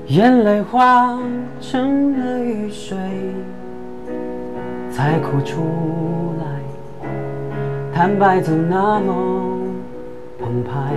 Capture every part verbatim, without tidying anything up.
眼泪化成了雨水，才哭出来。坦白总那么澎湃，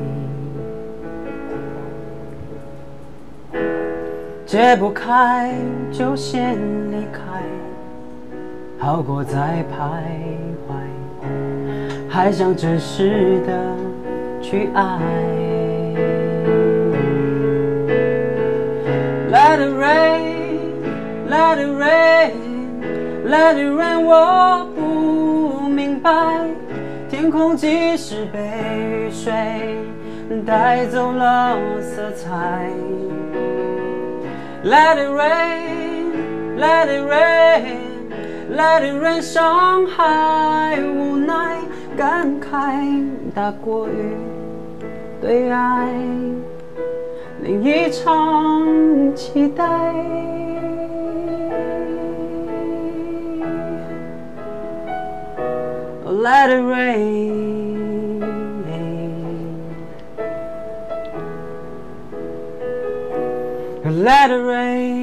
解不开就先离开，好过再徘徊，还想真实的去爱。Let it rain, let it rain, let it rain， 我不明白，天空即使被雨水带走了色彩。Let it rain, let it rain, let it rain， 伤害无奈，感慨大过于对爱另一场期待。Oh, let it rain, let it rain.